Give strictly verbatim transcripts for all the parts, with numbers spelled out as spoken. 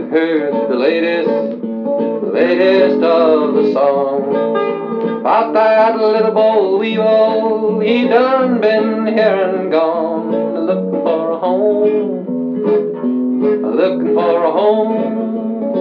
I've heard the latest, the latest of the song about that little boll weevil. He done been here and gone, looking for a home, looking for a home.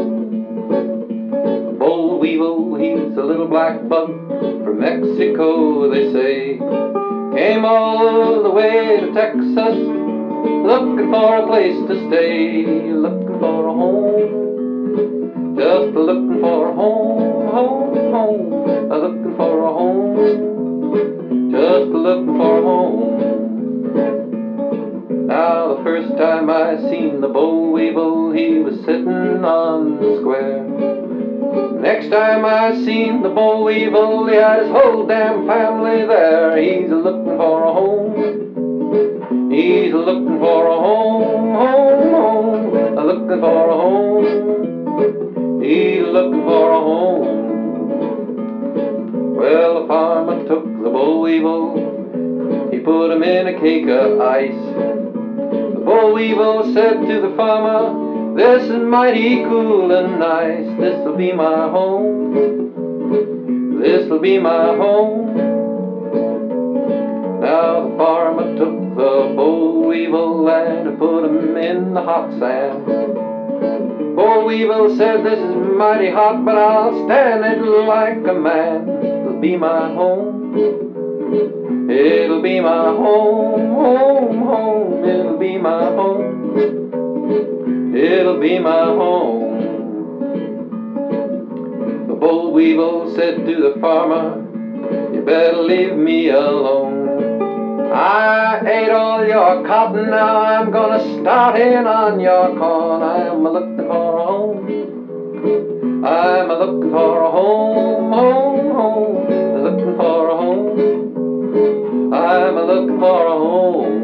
The boll weevil, he's a little black bug from Mexico, they say. Came all the way to Texas, looking for a place to stay, looking for a home, just looking for a home, home, home, looking for a home, just looking for a home. Now the first time I seen the boll weevil, he was sitting on the square. Next time I seen the boll weevil, he had his whole damn family there. He's looking for a home, he's looking for a home, home, home, looking for a home, he's looking for a home. Well, the farmer took the boll weevil, he put him in a cake of ice. The boll weevil said to the farmer, "This is mighty cool and nice. This'll be my home, this'll be my home." Now the farmer took the boll weevil and put him in the hot sand. Boll weevil said, "This is mighty hot, but I'll stand it like a man. It'll be my home, it'll be my home, home, home. It'll be my home, it'll be my home." The boll weevil said to the farmer, "You better leave me alone. I ate all your cotton, now I'm gonna start in on your corn. I'm a looking for a home, I'm a looking for a home, home, home, looking for a home, I'm a looking for a home."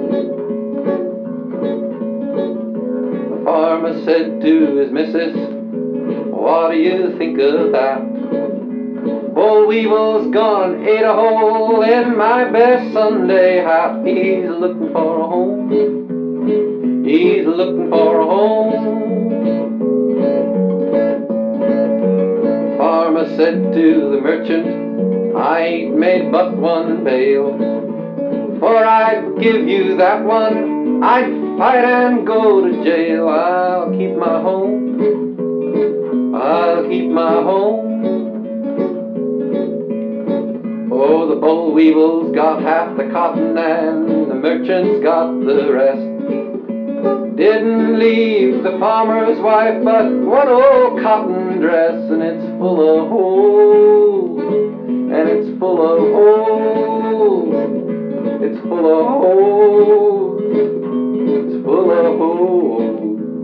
The farmer said to his missus, "What do you think of that? Boll weevil's gone and ate a hole in my best Sunday hat. He's looking for a home, he's looking for a home." The farmer said to the merchant, "I ain't made but one bale. Before I'd give you that one, I'd fight and go to jail. I'll keep my home, I'll keep my home." Oh, the boll weevil's got half the cotton and the merchant's got the rest. Didn't leave the farmer's wife but one old cotton dress, and it's full of holes, and it's full of holes, it's full of holes, it's full of holes.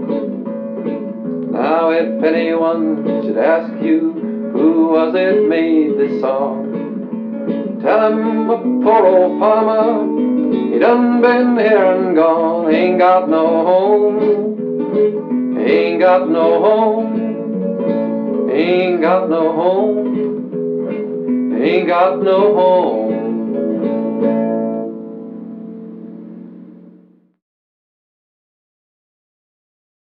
Now if anyone should ask you, who was it made this song, tell him a poor old farmer, he done been here and gone. Ain't got no home, ain't got no home, ain't got no home, ain't got no home.